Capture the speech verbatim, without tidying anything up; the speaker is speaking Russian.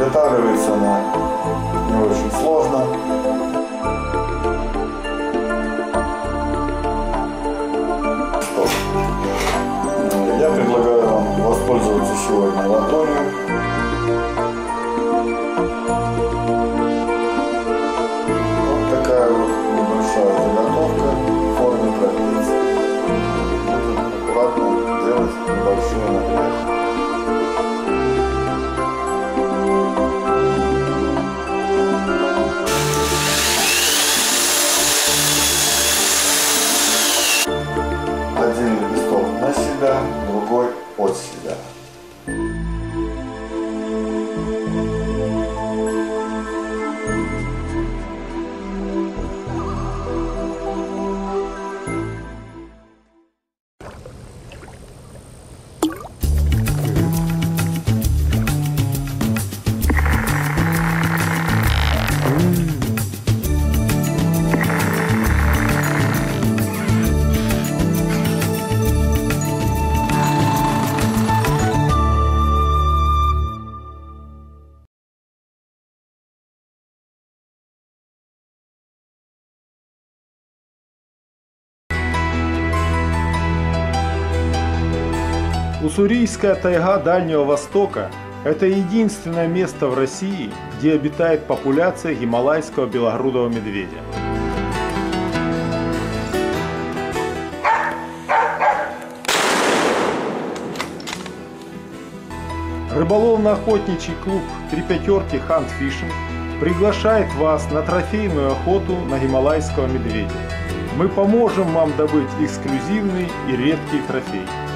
Изготавливается она не очень сложно. Что ж, я предлагаю вам воспользоваться сегодня латунью. Вот такая вот небольшая заготовка в форме трапеции. Будем аккуратно делать небольшой нагрев. Один лепесток на себя, другой от себя. Уссурийская тайга Дальнего Востока – это единственное место в России, где обитает популяция гималайского белогрудого медведя. Рыболовно-охотничий клуб «Три пятерки Hunt Fishing» приглашает вас на трофейную охоту на гималайского медведя. Мы поможем вам добыть эксклюзивный и редкий трофей.